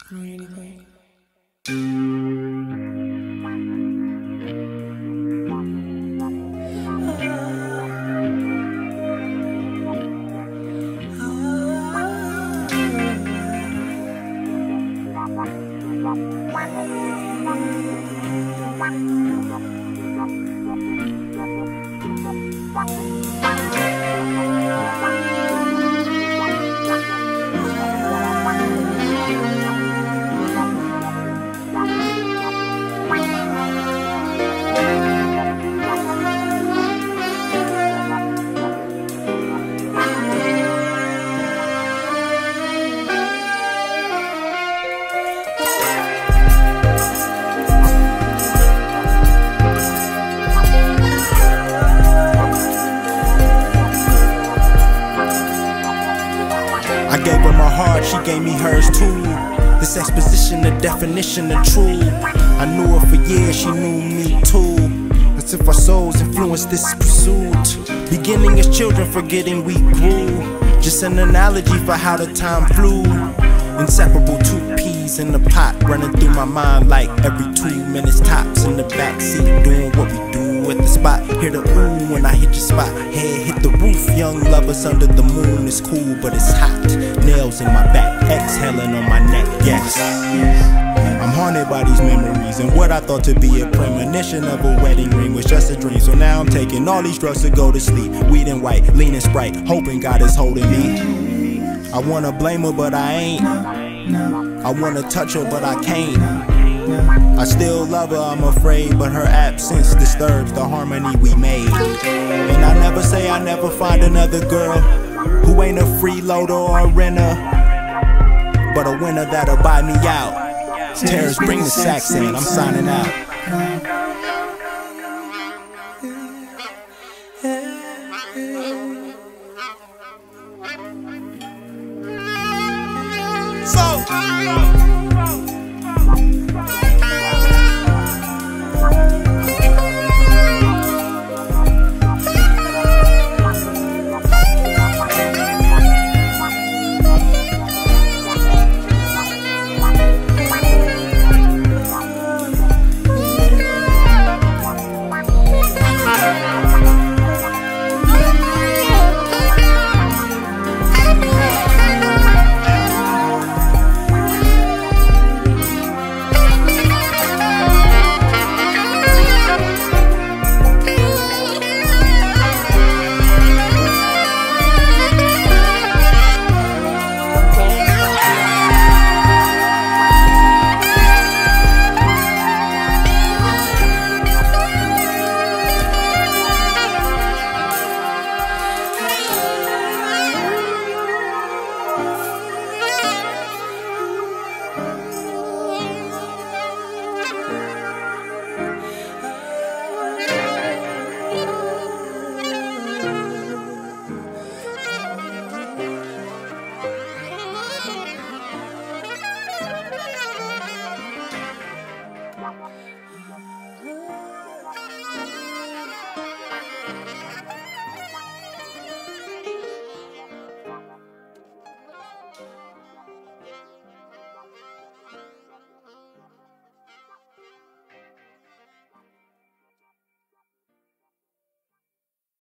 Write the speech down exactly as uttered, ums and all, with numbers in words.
I don't hear anything. I gave her my heart, she gave me hers too. This exposition, the definition of true. I knew her for years, she knew me too. As if our souls influenced this pursuit. Beginning as children, forgetting we grew. Just an analogy for how the time flew. Inseparable two peas in the pot, running through my mind like every two minutes tops. In the backseat, doing what we do at the spot. Hear the ooh when I hit your spot. Head hit the roof, young lovers under the moon. It's cool, but it's hot. Nails in my back, exhaling on my neck, yes. I'm haunted by these memories, and what I thought to be a premonition of a wedding ring was just a dream. So now I'm taking all these drugs to go to sleep. Weed and white, leaning Sprite, hoping God is holding me. I wanna blame her, but I ain't. I wanna touch her, but I can't. I still love her, I'm afraid, but her absence disturbs the harmony we made. And I never say I never find another girl who ain't a freeloader or a renter, but a winner that'll buy me out. Terrence, bring the sax in, I'm signing out. So